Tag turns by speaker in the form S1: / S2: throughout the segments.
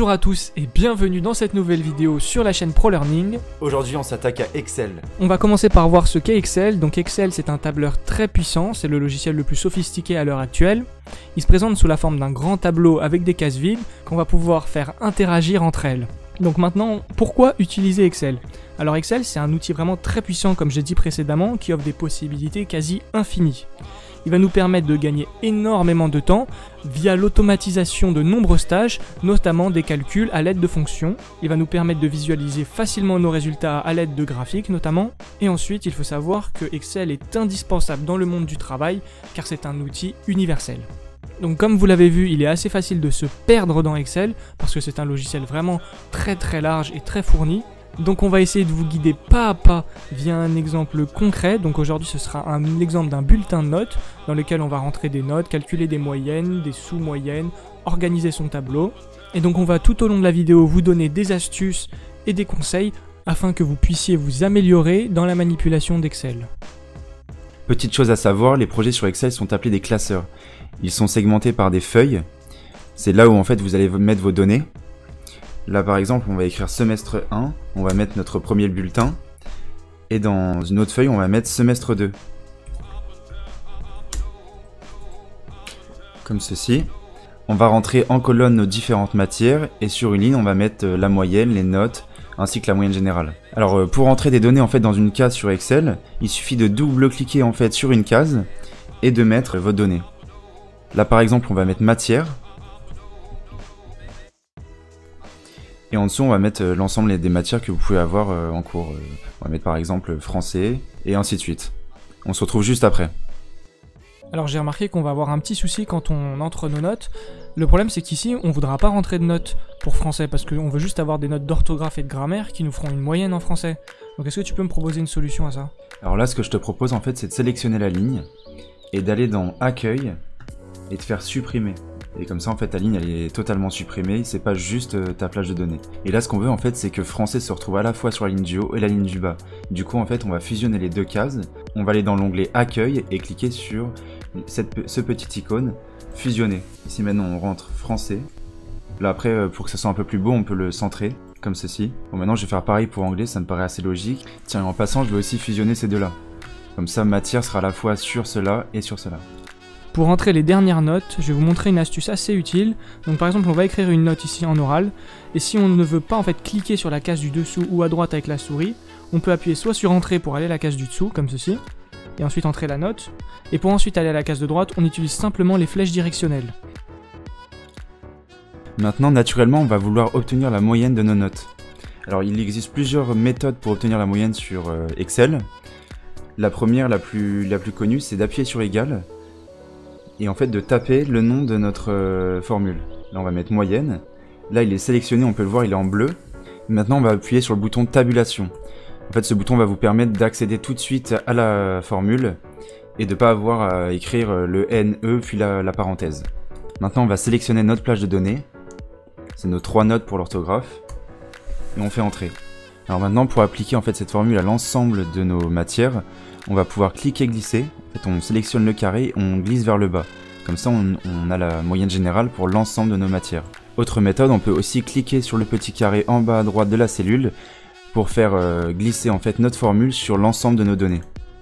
S1: Bonjour à tous et bienvenue dans cette nouvelle vidéo sur la chaîne ProLearning.
S2: Aujourd'hui on s'attaque à Excel.
S1: On va commencer par voir ce qu'est Excel. Donc Excel c'est un tableur très puissant, c'est le logiciel le plus sophistiqué à l'heure actuelle. Il se présente sous la forme d'un grand tableau avec des cases vides qu'on va pouvoir faire interagir entre elles. Donc maintenant, pourquoi utiliser Excel? Alors Excel c'est un outil vraiment très puissant comme j'ai dit précédemment qui offre des possibilités quasi infinies. Il va nous permettre de gagner énormément de temps via l'automatisation de nombreuses tâches, notamment des calculs à l'aide de fonctions. Il va nous permettre de visualiser facilement nos résultats à l'aide de graphiques notamment. Et ensuite, il faut savoir que Excel est indispensable dans le monde du travail car c'est un outil universel. Donc comme vous l'avez vu, il est assez facile de se perdre dans Excel parce que c'est un logiciel vraiment très large et très fourni. Donc on va essayer de vous guider pas à pas via un exemple concret. Donc aujourd'hui ce sera un exemple d'un bulletin de notes dans lequel on va rentrer des notes, calculer des moyennes, des sous-moyennes, organiser son tableau. Et donc on va tout au long de la vidéo vous donner des astuces et des conseils afin que vous puissiez vous améliorer dans la manipulation d'Excel.
S2: Petite chose à savoir, les projets sur Excel sont appelés des classeurs. Ils sont segmentés par des feuilles. C'est là où en fait vous allez mettre vos données. Là par exemple on va écrire semestre 1, on va mettre notre premier bulletin, et dans une autre feuille on va mettre semestre 2. Comme ceci. On va rentrer en colonne nos différentes matières, et sur une ligne on va mettre la moyenne, les notes, ainsi que la moyenne générale. Alors pour entrer des données en fait dans une case sur Excel, il suffit de double-cliquer en fait sur une case, et de mettre vos données. Là par exemple on va mettre matière. Et en dessous, on va mettre l'ensemble des matières que vous pouvez avoir en cours. On va mettre par exemple français, et ainsi de suite. On se retrouve juste après.
S1: Alors j'ai remarqué qu'on va avoir un petit souci quand on entre nos notes. Le problème c'est qu'ici, on ne voudra pas rentrer de notes pour français, parce qu'on veut juste avoir des notes d'orthographe et de grammaire qui nous feront une moyenne en français. Donc est-ce que tu peux me proposer une solution à ça?
S2: Alors là, ce que je te propose en fait, c'est de sélectionner la ligne, et d'aller dans Accueil, et de faire supprimer. Et comme ça en fait ta ligne elle est totalement supprimée, c'est pas juste ta plage de données. Et là ce qu'on veut en fait c'est que français se retrouve à la fois sur la ligne du haut et la ligne du bas. Du coup en fait on va fusionner les deux cases, on va aller dans l'onglet accueil et cliquer sur ce petit icône fusionner. Ici maintenant on rentre français. Là après pour que ça soit un peu plus beau on peut le centrer comme ceci. Bon maintenant je vais faire pareil pour anglais, ça me paraît assez logique. Tiens en passant je vais aussi fusionner ces deux là. Comme ça matière sera à la fois sur cela et sur cela.
S1: Pour entrer les dernières notes, je vais vous montrer une astuce assez utile. Donc par exemple, on va écrire une note ici en oral, et si on ne veut pas en fait cliquer sur la case du dessous ou à droite avec la souris, on peut appuyer soit sur Entrée pour aller à la case du dessous, comme ceci, et ensuite entrer la note, et pour ensuite aller à la case de droite, on utilise simplement les flèches directionnelles.
S2: Maintenant, naturellement, on va vouloir obtenir la moyenne de nos notes. Alors il existe plusieurs méthodes pour obtenir la moyenne sur Excel. La première, la plus connue, c'est d'appuyer sur égal, et en fait de taper le nom de notre formule. Là on va mettre moyenne, là il est sélectionné, on peut le voir, il est en bleu. Maintenant on va appuyer sur le bouton tabulation. En fait ce bouton va vous permettre d'accéder tout de suite à la formule et de ne pas avoir à écrire le NE puis la parenthèse. Maintenant on va sélectionner notre plage de données, c'est nos 3 notes pour l'orthographe, et on fait entrer. Alors maintenant pour appliquer en fait cette formule à l'ensemble de nos matières, on va pouvoir cliquer glisser. En fait, on sélectionne le carré, on glisse vers le bas. Comme ça, on a la moyenne générale pour l'ensemble de nos matières. Autre méthode, on peut aussi cliquer sur le petit carré en bas à droite de la cellule pour faire glisser en fait notre formule sur l'ensemble de nos données.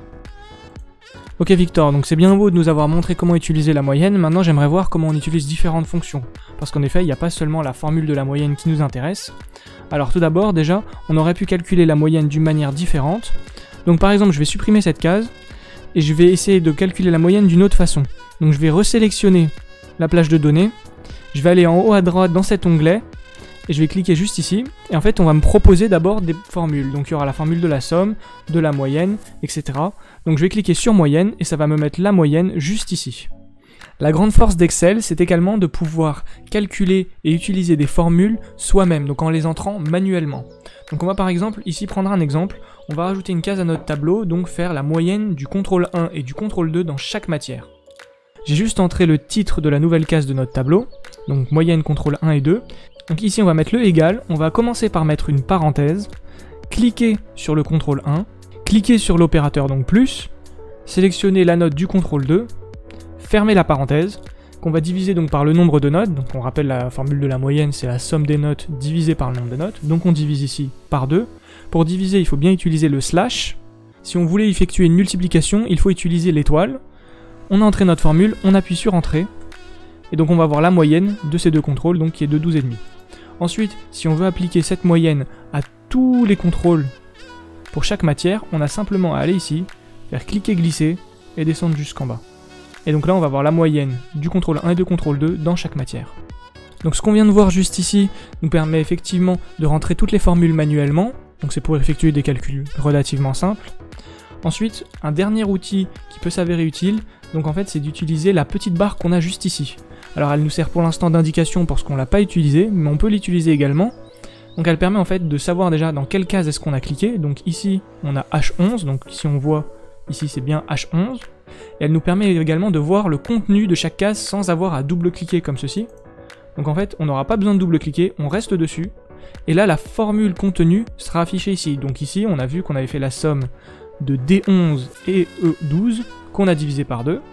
S1: Ok Victor, donc c'est bien beau de nous avoir montré comment utiliser la moyenne, maintenant j'aimerais voir comment on utilise différentes fonctions. Parce qu'en effet, il n'y a pas seulement la formule de la moyenne qui nous intéresse. Alors tout d'abord, déjà, on aurait pu calculer la moyenne d'une manière différente. Donc par exemple, je vais supprimer cette case, et je vais essayer de calculer la moyenne d'une autre façon. Donc je vais resélectionner la plage de données, je vais aller en haut à droite dans cet onglet, et je vais cliquer juste ici, et en fait on va me proposer d'abord des formules. Donc il y aura la formule de la somme, de la moyenne, etc. Donc je vais cliquer sur moyenne, et ça va me mettre la moyenne juste ici. La grande force d'Excel, c'est également de pouvoir calculer et utiliser des formules soi-même, donc en les entrant manuellement. Donc on va par exemple ici prendre un exemple, on va rajouter une case à notre tableau, donc faire la moyenne du contrôle 1 et du contrôle 2 dans chaque matière. J'ai juste entré le titre de la nouvelle case de notre tableau, donc moyenne contrôle 1 et 2. Donc ici on va mettre le égal, on va commencer par mettre une parenthèse, cliquer sur le contrôle 1, cliquer sur l'opérateur donc plus, sélectionner la note du contrôle 2, fermer la parenthèse, qu'on va diviser donc par le nombre de notes. Donc on rappelle la formule de la moyenne, c'est la somme des notes divisée par le nombre de notes. Donc on divise ici par 2. Pour diviser, il faut bien utiliser le slash. Si on voulait effectuer une multiplication, il faut utiliser l'étoile. On a entré notre formule, on appuie sur Entrée. Et donc on va voir la moyenne de ces deux contrôles, donc qui est de 12,5. Ensuite, si on veut appliquer cette moyenne à tous les contrôles pour chaque matière, on a simplement à aller ici, faire cliquer-glisser et descendre jusqu'en bas. Et donc là, on va voir la moyenne du contrôle 1 et du contrôle 2 dans chaque matière. Donc ce qu'on vient de voir juste ici nous permet effectivement de rentrer toutes les formules manuellement. Donc c'est pour effectuer des calculs relativement simples. Ensuite, un dernier outil qui peut s'avérer utile, donc en fait c'est d'utiliser la petite barre qu'on a juste ici. Alors elle nous sert pour l'instant d'indication parce qu'on ne l'a pas utilisée, mais on peut l'utiliser également. Donc elle permet en fait de savoir déjà dans quelle case est-ce qu'on a cliqué. Donc ici on a H11, donc si on voit ici c'est bien H11. Et elle nous permet également de voir le contenu de chaque case sans avoir à double-cliquer comme ceci. Donc en fait on n'aura pas besoin de double-cliquer, on reste dessus. Et là la formule contenue sera affichée ici. Donc ici on a vu qu'on avait fait la somme de D11 et E12 qu'on a divisé par 2.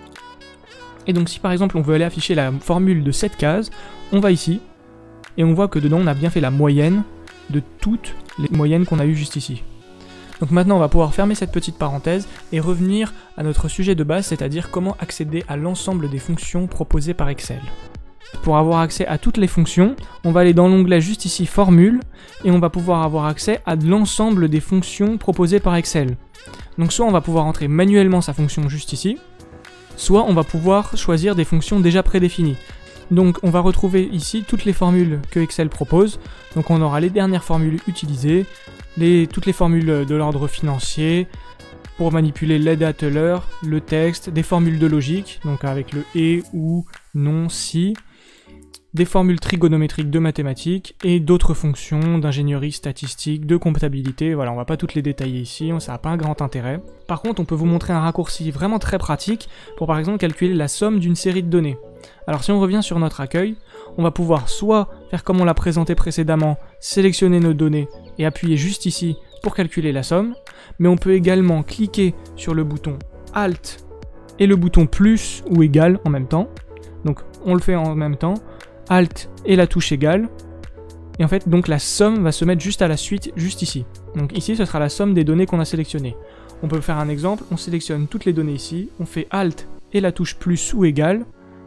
S1: Et donc si par exemple on veut aller afficher la formule de cette case, on va ici, et on voit que dedans on a bien fait la moyenne de toutes les moyennes qu'on a eues juste ici. Donc maintenant on va pouvoir fermer cette petite parenthèse et revenir à notre sujet de base, c'est-à-dire comment accéder à l'ensemble des fonctions proposées par Excel. Pour avoir accès à toutes les fonctions, on va aller dans l'onglet juste ici Formule, et on va pouvoir avoir accès à l'ensemble des fonctions proposées par Excel. Donc soit on va pouvoir entrer manuellement sa fonction juste ici, soit on va pouvoir choisir des fonctions déjà prédéfinies. Donc on va retrouver ici toutes les formules que Excel propose. Donc on aura les dernières formules utilisées, toutes les formules de l'ordre financier, pour manipuler les date, l'heure, le texte, des formules de logique, donc avec le et, ou, non, si, des formules trigonométriques de mathématiques et d'autres fonctions d'ingénierie statistique, de comptabilité. Voilà, on va pas toutes les détailler ici, ça n'a pas un grand intérêt. Par contre, on peut vous montrer un raccourci vraiment très pratique pour par exemple calculer la somme d'une série de données. Alors si on revient sur notre accueil, on va pouvoir soit faire comme on l'a présenté précédemment, sélectionner nos données et appuyer juste ici pour calculer la somme, mais on peut également cliquer sur le bouton Alt et le bouton plus ou égal en même temps. Donc on le fait en même temps, Alt et la touche égale, et en fait donc la somme va se mettre juste à la suite, juste ici. Donc ici ce sera la somme des données qu'on a sélectionnées. On peut faire un exemple, on sélectionne toutes les données ici, on fait Alt et la touche plus ou égal,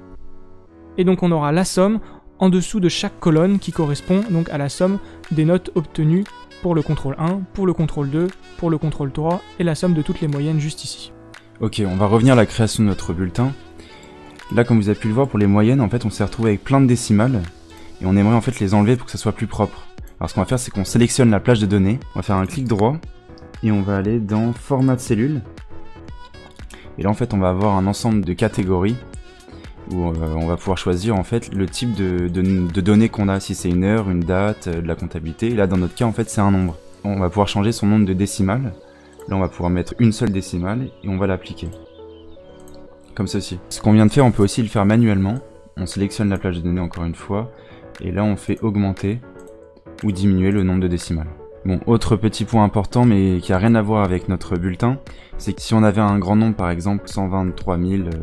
S1: et donc on aura la somme en dessous de chaque colonne qui correspond donc à la somme des notes obtenues pour le contrôle 1, pour le contrôle 2, pour le contrôle 3, et la somme de toutes les moyennes juste ici. Ok, on va revenir à la création de notre bulletin. Là, comme vous avez pu le voir, pour les moyennes, en fait, on s'est retrouvé avec plein de décimales, et on aimerait en fait les enlever pour que ça soit plus propre. Alors ce qu'on va faire, c'est qu'on sélectionne la plage de données, on va faire un clic droit, et on va aller dans Format de cellule. Et là, en fait, on va avoir un ensemble de catégories, où on va pouvoir choisir en fait le type de données qu'on a, si c'est une heure, une date, de la comptabilité. Et là, dans notre cas, en fait, c'est un nombre. On va pouvoir changer son nombre de décimales. Là, on va pouvoir mettre une seule décimale, et on va l'appliquer. Comme ceci. Ce qu'on vient de faire, on peut aussi le faire manuellement. On sélectionne la plage de données encore une fois, et là on fait augmenter ou diminuer le nombre de décimales. Bon, autre petit point important mais qui a rien à voir avec notre bulletin, c'est que si on avait un grand nombre, par exemple 123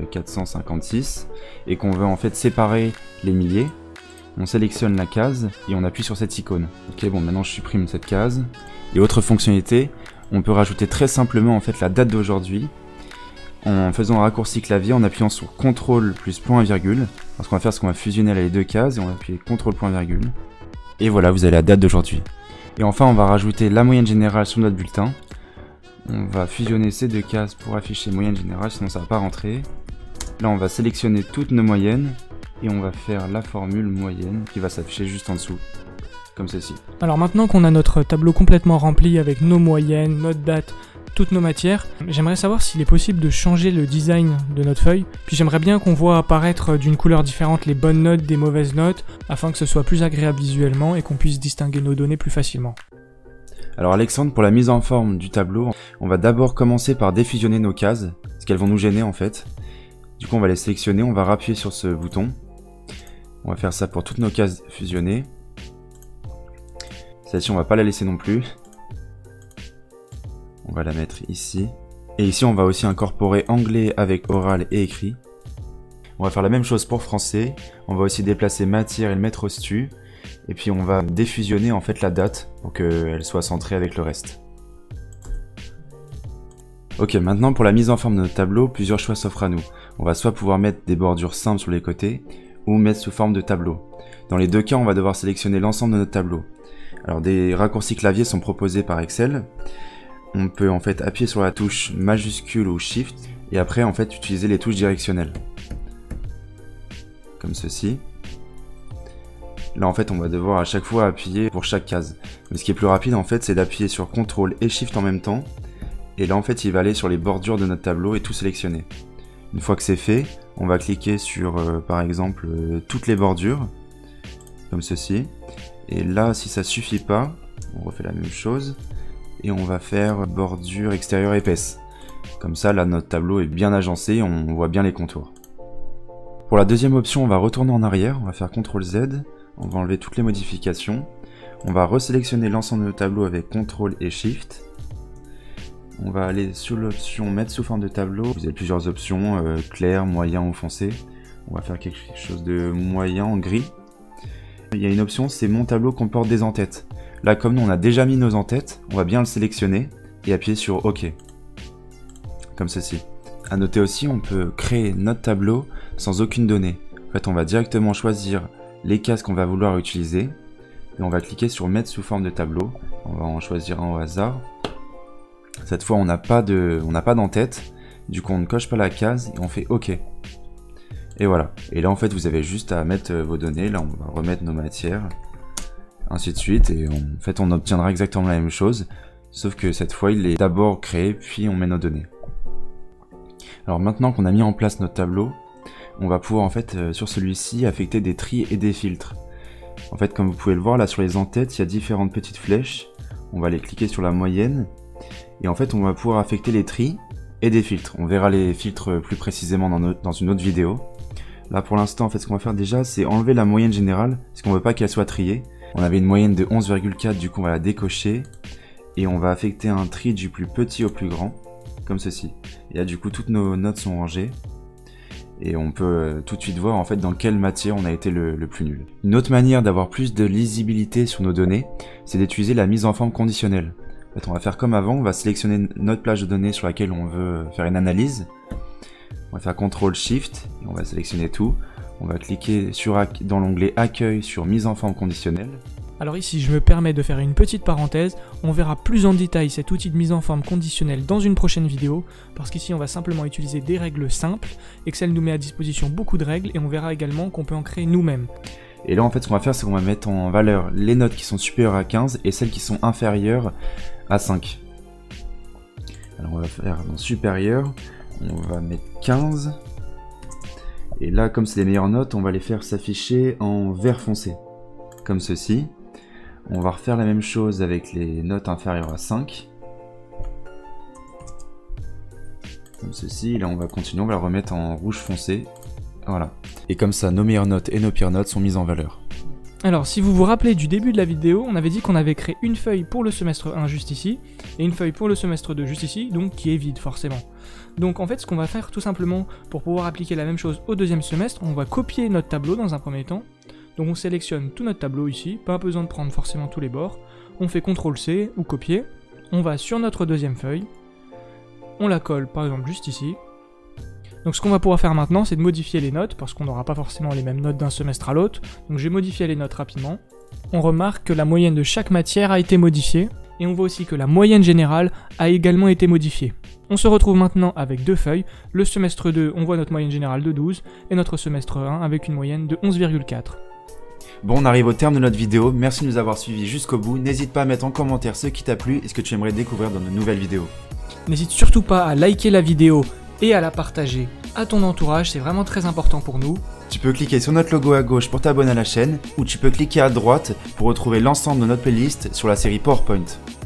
S1: 456, et qu'on veut en fait séparer les milliers, on sélectionne la case et on appuie sur cette icône. Ok, bon, maintenant je supprime cette case. Et autre fonctionnalité, on peut rajouter très simplement en fait la date d'aujourd'hui, en faisant un raccourci clavier, en appuyant sur CTRL plus point virgule. Alors ce qu'on va faire, c'est qu'on va fusionner les deux cases et on va appuyer CTRL point virgule. Et voilà, vous avez la date d'aujourd'hui. Et enfin, on va rajouter la moyenne générale sur notre bulletin. On va fusionner ces deux cases pour afficher moyenne générale, sinon ça va pas rentrer. Là, on va sélectionner toutes nos moyennes et on va faire la formule moyenne qui va s'afficher juste en dessous, comme ceci. Alors maintenant qu'on a notre tableau complètement rempli avec nos moyennes, notre date, toutes nos matières, j'aimerais savoir s'il est possible de changer le design de notre feuille, puis j'aimerais bien qu'on voit apparaître d'une couleur différente les bonnes notes des mauvaises notes, afin que ce soit plus agréable visuellement et qu'on puisse distinguer nos données plus facilement. Alors Alexandre, pour la mise en forme du tableau, on va d'abord commencer par défusionner nos cases, parce qu'elles vont nous gêner en fait. Du coup on va les sélectionner, on va rappuyer sur ce bouton. On va faire ça pour toutes nos cases fusionnées. Celle-ci on va pas la laisser non plus. On va la mettre ici. Et ici, on va aussi incorporer anglais avec oral et écrit.
S2: On va faire la même chose pour français. On va aussi déplacer matière et le mettre au-dessus. Et puis on va défusionner en fait la date pour qu'elle soit centrée avec le reste. Ok, maintenant pour la mise en forme de notre tableau, plusieurs choix s'offrent à nous. On va soit pouvoir mettre des bordures simples sur les côtés, ou mettre sous forme de tableau. Dans les deux cas, on va devoir sélectionner l'ensemble de notre tableau. Alors des raccourcis clavier sont proposés par Excel. On peut en fait appuyer sur la touche majuscule ou Shift, et après en fait utiliser les touches directionnelles. Comme ceci. Là en fait on va devoir à chaque fois appuyer pour chaque case. Mais ce qui est plus rapide en fait c'est d'appuyer sur CTRL et SHIFT en même temps. Et là en fait il va aller sur les bordures de notre tableau et tout sélectionner. Une fois que c'est fait, on va cliquer sur par exemple toutes les bordures. Comme ceci. Et là si ça suffit pas, on refait la même chose. Et on va faire bordure extérieure épaisse. Comme ça là notre tableau est bien agencé, on voit bien les contours. Pour la deuxième option on va retourner en arrière, on va faire CTRL Z. On va enlever toutes les modifications. On va resélectionner l'ensemble de notre tableau avec CTRL et SHIFT. On va aller sur l'option mettre sous forme de tableau. Vous avez plusieurs options, clair, moyen ou foncé. On va faire quelque chose de moyen en gris. Il y a une option, c'est mon tableau comporte des en-têtes. Là, comme nous on a déjà mis nos en-têtes, on va bien le sélectionner et appuyer sur OK. Comme ceci. À noter aussi, on peut créer notre tableau sans aucune donnée. En fait, on va directement choisir les cases qu'on va vouloir utiliser et on va cliquer sur mettre sous forme de tableau. On va en choisir un au hasard. Cette fois on n'a pas d'en-tête, du coup on ne coche pas la case et on fait OK. Et voilà. Et là en fait vous avez juste à mettre vos données. Là on va remettre nos matières, ainsi de suite, et en fait on obtiendra exactement la même chose, sauf que cette fois il est d'abord créé puis on met nos données. Alors maintenant qu'on a mis en place notre tableau, on va pouvoir en fait sur celui-ci affecter des tris et des filtres. En fait comme vous pouvez le voir là sur les en-têtes il y a différentes petites flèches. On va aller cliquer sur la moyenne et en fait on va pouvoir affecter les tris et des filtres. On verra les filtres plus précisément dans une autre vidéo. Là pour l'instant en fait ce qu'on va faire déjà c'est enlever la moyenne générale parce qu'on veut pas qu'elle soit triée. On avait une moyenne de 11,4, du coup on va la décocher et on va affecter un tri du plus petit au plus grand comme ceci. Et là du coup toutes nos notes sont rangées. Et on peut tout de suite voir en fait dans quelle matière on a été le plus nul. Une autre manière d'avoir plus de lisibilité sur nos données, c'est d'utiliser la mise en forme conditionnelle. En fait, on va faire comme avant, on va sélectionner notre plage de données sur laquelle on veut faire une analyse. On va faire CTRL SHIFT et on va sélectionner tout. On va cliquer dans l'onglet Accueil sur mise en forme conditionnelle.
S1: Alors ici, je me permets de faire une petite parenthèse, on verra plus en détail cet outil de mise en forme conditionnelle dans une prochaine vidéo, parce qu'ici on va simplement utiliser des règles simples, Excel nous met à disposition beaucoup de règles et on verra également qu'on peut en créer nous-mêmes.
S2: Et là en fait ce qu'on va faire c'est qu'on va mettre en valeur les notes qui sont supérieures à 15 et celles qui sont inférieures à 5. Alors on va faire dans supérieur, on va mettre 15, et là comme c'est les meilleures notes on va les faire s'afficher en vert foncé, comme ceci. On va refaire la même chose avec les notes inférieures à 5. Comme ceci. Là, on va continuer, on va la remettre en rouge foncé. Voilà. Et comme ça, nos meilleures notes et nos pires notes sont mises en valeur.
S1: Alors, si vous vous rappelez du début de la vidéo, on avait dit qu'on avait créé une feuille pour le semestre 1 juste ici, et une feuille pour le semestre 2 juste ici, donc qui est vide forcément. Donc en fait, ce qu'on va faire tout simplement, pour pouvoir appliquer la même chose au deuxième semestre, on va copier notre tableau dans un premier temps. Donc on sélectionne tout notre tableau ici, pas besoin de prendre forcément tous les bords. On fait CTRL-C ou copier. On va sur notre deuxième feuille. On la colle par exemple juste ici. Donc ce qu'on va pouvoir faire maintenant, c'est de modifier les notes, parce qu'on n'aura pas forcément les mêmes notes d'un semestre à l'autre. Donc je vais modifier les notes rapidement. On remarque que la moyenne de chaque matière a été modifiée. Et on voit aussi que la moyenne générale a également été modifiée. On se retrouve maintenant avec deux feuilles. Le semestre 2, on voit notre moyenne générale de 12, et notre semestre 1 avec une moyenne de 11,4.
S2: Bon, on arrive au terme de notre vidéo, merci de nous avoir suivis jusqu'au bout, n'hésite pas à mettre en commentaire ce qui t'a plu et ce que tu aimerais découvrir dans de nouvelles vidéos.
S1: N'hésite surtout pas à liker la vidéo et à la partager à ton entourage, c'est vraiment très important pour nous.
S2: Tu peux cliquer sur notre logo à gauche pour t'abonner à la chaîne, ou tu peux cliquer à droite pour retrouver l'ensemble de notre playlist sur la série PowerPoint.